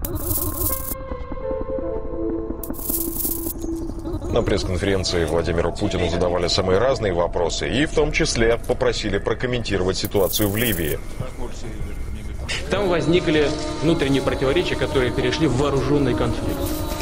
На пресс-конференции Владимиру Путину задавали самые разные вопросы и в том числе попросили прокомментировать ситуацию в Ливии. Там возникли внутренние противоречия, которые перешли в вооруженный конфликт.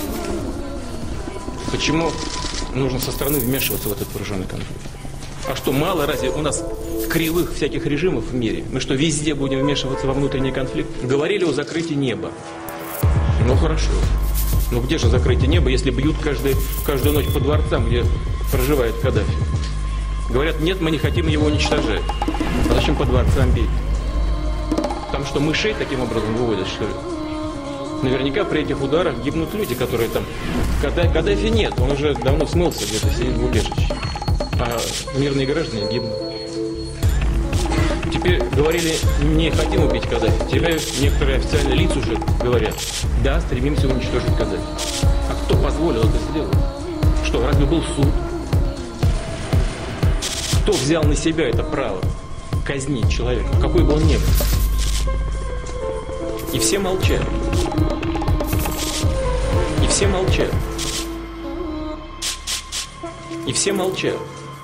Почему нужно со стороны вмешиваться в этот вооруженный конфликт? А что, мало разве у нас кривых всяких режимов в мире? Мы что, везде будем вмешиваться во внутренний конфликт? Говорили о закрытии неба. Ну хорошо. Ну где же закрытие неба, если бьют каждую ночь по дворцам, где проживает Каддафи? Говорят, нет, мы не хотим его уничтожать. А зачем по дворцам бить? Там что, мышей таким образом выводят, что ли? Наверняка при этих ударах гибнут люди, которые там... Каддафи нет, он уже давно смылся, где-то сидит в убежище. А мирные граждане гибнут. Теперь говорили, не хотим убить Каддафи. Теперь некоторые официальные лица уже говорят, да, стремимся уничтожить Каддафи. А кто позволил это сделать? Что, разве был суд? Кто взял на себя это право казнить человека, какой бы он ни был? И все молчат. И все молчат. И все молчат.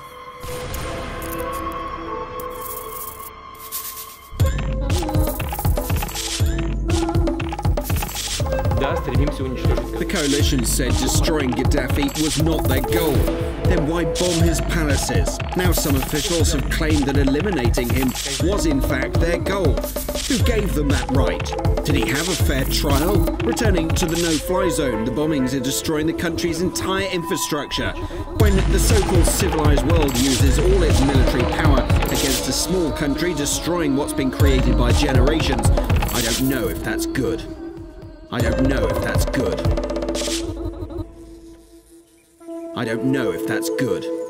Да, стремимся уничтожить. The coalition said destroying Gaddafi was not their goal. Then why bomb his palaces? Now some officials have claimed that eliminating him was in fact their goal. Who gave them that right? Did he have a fair trial? Returning to the no-fly zone, the bombings are destroying the country's entire infrastructure. When the so-called civilized world uses all its military power against a small country destroying what's been created by generations, I don't know if that's good. I don't know if that's good. I don't know if that's good.